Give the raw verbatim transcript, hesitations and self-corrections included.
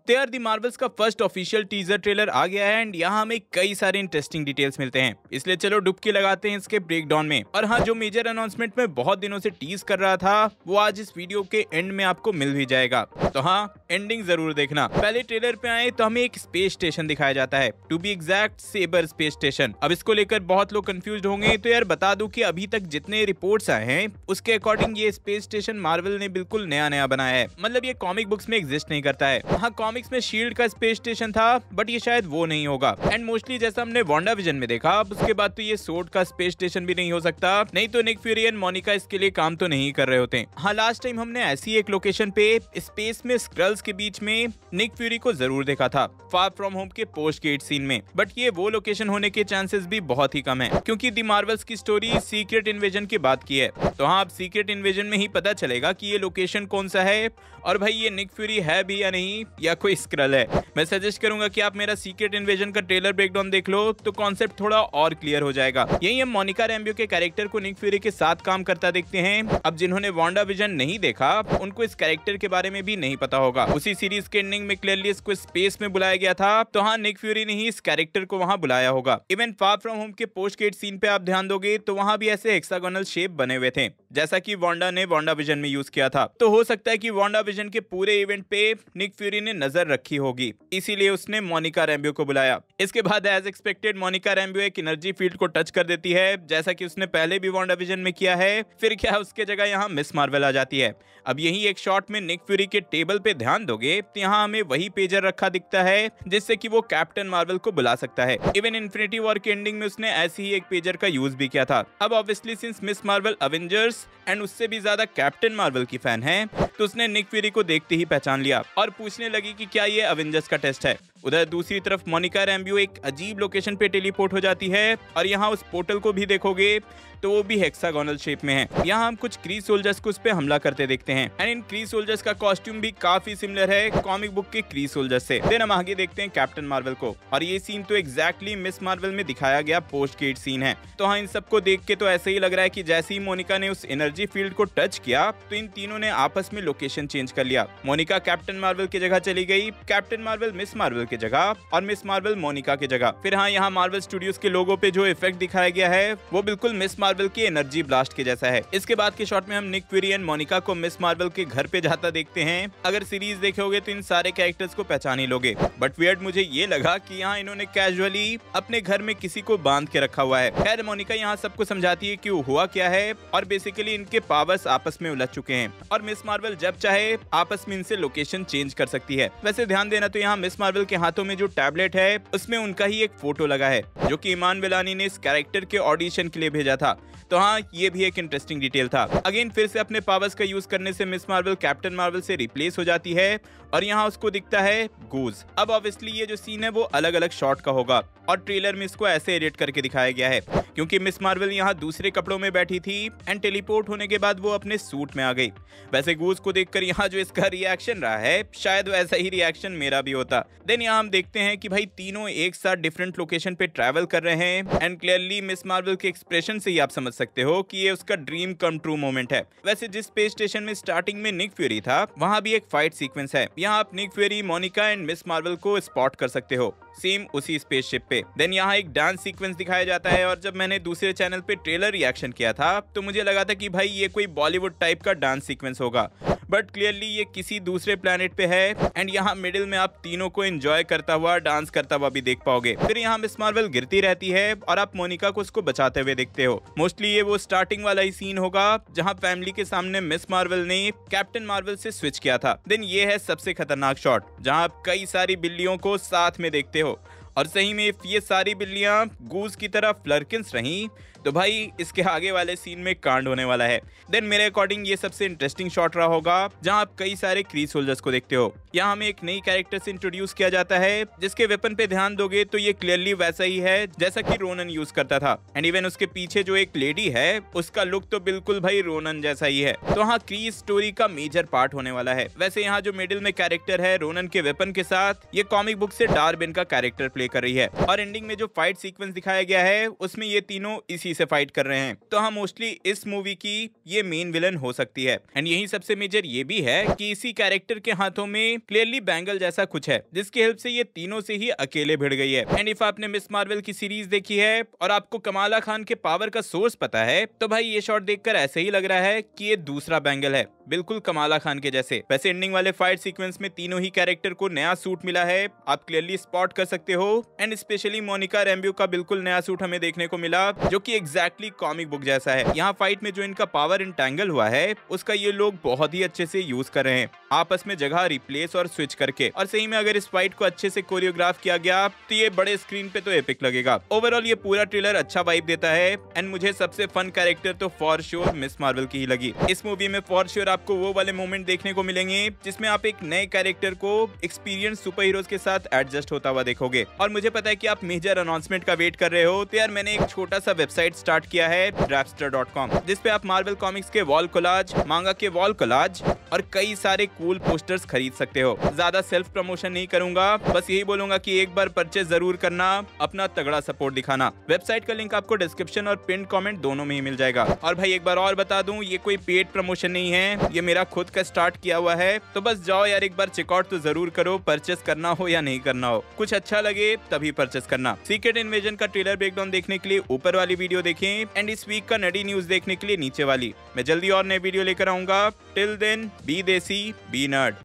तो यार the Marvels का फर्स्ट ऑफिशियल टीजर ट्रेलर आ गया है एंड यहाँ हमें कई सारे इंटरेस्टिंग डिटेल्स मिलते हैं, इसलिए चलो डुबकी लगाते हैं इसके ब्रेकडाउन में। और हाँ, जो मेजर अनाउंसमेंट में बहुत दिनों से टीज कर रहा था वो आज इस वीडियो के एंड में आपको मिल भी जाएगा, तो हाँ एंडिंग जरूर देखना। पहले ट्रेलर पे आए तो हमें एक स्पेस स्टेशन दिखाया जाता है, to be exact saber space station. अब इसको लेकर बहुत लोग कंफ्यूज होंगे, तो यार बता दूं कि अभी तक जितने रिपोर्ट्स आए हैं उसके अकॉर्डिंग ये स्पेस स्टेशन मार्वल ने बिल्कुल नया नया बनाया है, मतलब ये कॉमिक बुक्स में एग्जिस्ट नहीं करता है। हाँ, कॉमिक्स में शील्ड का स्पेस स्टेशन था बट ये शायद वो नहीं होगा। एंड मोस्टली जैसा हमने वांडा विजन में देखा, अब उसके बाद तो ये सोर्ड का स्पेस स्टेशन भी नहीं हो सकता, नहीं तो निक फ्यूरी एंड मोनिका इसके लिए काम तो नहीं कर रहे होते। हाँ, लास्ट टाइम हमने ऐसी एक लोकेशन पे स्पेस में स्क्रल्स के बीच में निक फ्यूरी को जरूर देखा था, फार फ्रॉम होम के पोस्ट गेट सीन में, बट ये वो लोकेशन होने के चांसेस भी बहुत ही कम है क्योंकि दी मार्वल्स की स्टोरी सीक्रेट इन्वेजन के बाद की है। तो हाँ, अब सीक्रेट इन्वेजन में ही पता चलेगा कि ये लोकेशन कौन सा है और भाई ये निक फ्यूरी है भी या नहीं या कोई स्क्रल है। मैं सजेस्ट करूंगा कि आप मेरा सीक्रेट इन्वेजन का ट्रेलर ब्रेकडाउन देख लो तो कॉन्सेप्ट थोड़ा और क्लियर हो जाएगा। यही हम मोनिका रैम्बियो के कैरेक्टर को निक फ्यूरी के साथ काम करता देखते हैं। अब जिन्होंने वांडा विजन नहीं देखा उनको इस कैरेक्टर के बारे में भी नहीं पता होगा। उसी सीरीज के एंडिंग में क्लियरली इसको स्पेस में बुलाया गया था, तो हाँ निक फ्यूरी ने ही इस कैरेक्टर को वहां बुलाया होगा। इवन फार फ्रॉम होम के पोस्ट गेट सीन पे आप ध्यान दोगे तो वहां भी ऐसे हेक्सागोनल शेप बने हुए थे जैसा कि वांडा ने वांडा विजन में यूज किया था। तो हो सकता है कि वांडा विजन के पूरे इवेंट पे निक फ्यूरी ने नजर रखी होगी, इसीलिए उसने मोनिका रैम्बियो को बुलाया। इसके बाद एज एक्सपेक्टेड मोनिका रैम्बियो एक एनर्जी फील्ड को टच कर देती है जैसा कि उसने पहले भी वांडा विजन में किया है। फिर क्या उसके जगह यहाँ मिस मार्वल आ जाती है। अब यही एक शॉट में निक फ्यूरी के टेबल पे ध्यान दोगे तो यहाँ हमें वही पेजर रखा दिखता है जिससे कि वो कैप्टन मार्वल को बुला सकता है। इवन इन्फिनिटी वॉर के एंडिंग में उसने ऐसे ही एक पेजर का यूज भी किया था। अब obviously since Miss Marvel Avengers and उससे भी ज्यादा कैप्टन मार्वल की फैन है तो उसने निक फ्यूरी को देखते ही पहचान लिया और पूछने लगी कि क्या ये अवेंजर्स का टेस्ट है। उधर दूसरी तरफ मोनिका रैम्बियो एक अजीब लोकेशन पे टेलीपोर्ट हो जाती है और यहाँ उस पोर्टल को भी देखोगे तो वो भी हेक्सागोनल शेप में है। यहाँ हम कुछ क्री सोल्जर्स को उस पे हमला करते देखते हैं एंड इन क्री सोल्जर्स का कॉस्ट्यूम भी काफी सिमिलर है कॉमिक बुक के क्री सोल्जर्स से। देन हम आगे देखते हैं कैप्टन मार्वल को और ये सीन तो एग्जैक्टली मिस मार्वल में दिखाया गया पोस्ट गेट सीन है। तो हाँ, इन सबको देख के तो ऐसे ही लग रहा है कि जैसे ही मोनिका ने उस एनर्जी फील्ड को टच किया तो इन तीनों ने आपस में लोकेशन चेंज कर लिया। मोनिका कैप्टन मार्वल की जगह चली गई, कैप्टन मार्वल मिस मार्वल की जगह और मिस मार्वल मोनिका की जगह। फिर हाँ, यहाँ मार्वल स्टूडियोज के लोगो पे जो इफेक्ट दिखाया गया है वो बिल्कुल मिस मार्वल की एनर्जी ब्लास्ट के जैसा है। इसके बाद के शॉट में हम निक फ्यूरी एंड मोनिका को मिस मार्वल के घर पे जाता देखते हैं। अगर सीरीज देखोगे तो इन सारे कैरेक्टर्स को पहचान ही लोगे, बट वियर्ड मुझे ये लगा कि यहाँ इन्होंने कैजुअली अपने घर में किसी को बांध के रखा हुआ है। खैर, मोनिका यहाँ सबको समझाती है कि वो हुआ क्या है और बेसिकली इनके पावर्स आपस में उलझ चुके हैं और मिस मार्वल जब चाहे आपस में इनसे लोकेशन चेंज कर सकती है। वैसे ध्यान देना तो यहाँ मिस मार्वल के हाथों में जो टैबलेट है उसमें उनका ही एक फोटो लगा है जो कि इमान विलानी ने इस कैरेक्टर के ऑडिशन के लिए भेजा था। तो हाँ, ये भी एक इंटरेस्टिंग डिटेल था। अगेन फिर से अपने पावर्स का यूज करने से मिस मार्वल कैप्टन मार्वल से रिप्लेस हो जाती है और यहाँ उसको दिखता है गूज। अब ऑब्वियसली ये जो सीन है वो अलग अलग शॉट का होगा और ट्रेलर में इसको ऐसे एडिट करके दिखाया गया है क्योंकि मिस मार्वल यहाँ दूसरे कपड़ों में बैठी थी एंड टेलीपोर्ट होने के बाद वो अपने सूट में आ गई। वैसे गूज को देखकर यहाँ जो इसका रिएक्शन रहा है शायद वैसा ही रिएक्शन मेरा भी होता। देन यहाँ हम देखते हैं कि भाई तीनों एक साथ डिफरेंट लोकेशन पे ट्रैवल कर रहे हैं एंड क्लियरली मिस मार्वल के एक्सप्रेशन से ही आप समझ सकते हो कि ये उसका ड्रीम कम ट्रू मोमेंट है। वैसे जिस स्पेस स्टेशन में स्टार्टिंग में निक फ्यूरी था वहां भी एक फाइट सीक्वेंस है। यहाँ आप Nick Fury, Monica and Miss Marvel को स्पॉट कर सकते हो सेम उसी स्पेसशिप पे। देन यहाँ एक डांस सीक्वेंस दिखाया जाता है और जब मैंने दूसरे चैनल पे ट्रेलर रिएक्शन किया था तो मुझे लगा था कि भाई ये कोई बॉलीवुड टाइप का डांस सीक्वेंस होगा, बट क्लियरली ये किसी दूसरे प्लेनेट पे है एंड यहाँ मिडिल में आप तीनों को एंजॉय करता हुआ डांस करता हुआ भी देख पाओगे। फिर यहाँ मिस मार्वल गिरती रहती है और आप मोनिका को उसको बचाते हुए देखते हो। मोस्टली ये वो स्टार्टिंग वाला ही सीन होगा जहाँ फैमिली के सामने मिस मार्वल ने कैप्टन मार्वल से स्विच किया था। देन ये है सबसे खतरनाक शॉट जहाँ आप कई सारी बिल्लियों को साथ में देखते हो और सही में ये सारी बिल्लियां गूज की तरह फ्लर्किंस रहीं तो भाई इसके आगे वाले सीन में कांड होने वाला है। देन मेरे अकॉर्डिंग ये सबसे इंटरेस्टिंग शॉट रहा होगा जहां आप कई सारे क्री सोल्जर्स को देखते हो। यहाँ हमें एक नई कैरेक्टर से इंट्रोड्यूस किया जाता है जिसके वेपन पे ध्यान दोगे तो ये क्लियरली वैसा ही है जैसा कि रोनन यूज करता था एंड इवन उसके पीछे जो एक लेडी है उसका लुक तो बिल्कुल भाई रोनन जैसा ही है। तो हाँ, क्री स्टोरी का मेजर पार्ट होने वाला है। वैसे यहाँ जो मिडिल में कैरेक्टर है रोनन के वेपन के साथ ये कॉमिक बुक से डार्बिन का कैरेक्टर प्ले कर रही है और एंडिंग में जो फाइट सीक्वेंस दिखाया गया है उसमें ये तीनों इसी से फाइट कर रहे हैं। तो हाँ, मोस्टली इस मूवी की ये मेन विलन हो सकती है। एंड यही सबसे मेजर ये भी है कि इसी कैरेक्टर के हाथों में क्लियरली बैंगल जैसा कुछ है, जिसकी हेल्प से ये तीनों से ही अकेले भिड़ गई है। एंड इफ आपने मिस मार्वल की सीरीज देखी है और आपको कमाला खान के पावर का सोर्स पता है, तो भाई ये शॉट देखकर ऐसे ही लग रहा है कि ये दूसरा बैंगल है, बिल्कुल कमाला खान के जैसे। वैसे एंडिंग वाले फाइट सीक्वेंस में तीनों ही कैरेक्टर को नया सूट मिला है, आप क्लियरली स्पॉट कर सकते हो। एंड स्पेशली मोनिका रैम्बो का बिल्कुल नया सूट हमें देखने को मिला, जो कि एग्जैक्टली कॉमिक बुक जैसा है। यहाँ फाइट में जो इनका पावर इंटैंगल हुआ है, उसका ये लोग बहुत ही अच्छे से यूज कर रहे हैं, आपस में जगह रिप्लेस और स्विच करके। और सही में अगर इस फाइट को अच्छे से कोरियोग्राफ किया गया तो ये बड़े स्क्रीन पे तो एपिक लगेगा। ओवरऑल ये पूरा ट्रेलर अच्छा वाइब देता है। एंड मुझे सबसे फन कैरेक्टर तो फॉर श्योर मिस मार्वल की ही लगी। इस मूवी में फॉर श्योर आपको वो वाले मोमेंट देखने को मिलेंगे जिसमें आप एक नए कैरेक्टर को एक्सपीरियंस सुपर हीरोज के साथ एडजस्ट होता हुआ देखोगे। और मुझे पता है कि आप मेजर अनाउंसमेंट का वेट कर रहे हो, तो यार मैंने एक छोटा सा वेबसाइट स्टार्ट किया है, ड्राफ्टस्टर डॉट कॉम, जिसपे आप मार्वल कॉमिक्स के वॉल कोलाज, मांगा के वॉल कोलाज और कई सारे कूल पोस्टर्स खरीद सकते हो। ज्यादा सेल्फ प्रमोशन नहीं करूंगा, बस यही बोलूंगा कि एक बार परचेज जरूर करना, अपना तगड़ा सपोर्ट दिखाना। वेबसाइट का लिंक आपको डिस्क्रिप्शन और पिन कमेंट दोनों में ही मिल जाएगा। और भाई एक बार और बता दूं, ये कोई पेड प्रमोशन नहीं है, ये मेरा खुद का स्टार्ट किया हुआ है। तो बस जाओ यार, एक बार चेकआउट तो जरूर करो, परचेस करना हो या नहीं करना हो, कुछ अच्छा लगे तभी परचेस करना। सीक्रेट इन्वेजन का ट्रेलर ब्रेकडाउन देखने के लिए ऊपर वाली वीडियो देखें, एंड इस वीक का नडी न्यूज देखने के लिए नीचे वाली। मैं जल्दी और नई वीडियो लेकर आऊंगा। Till then be desi be nerd.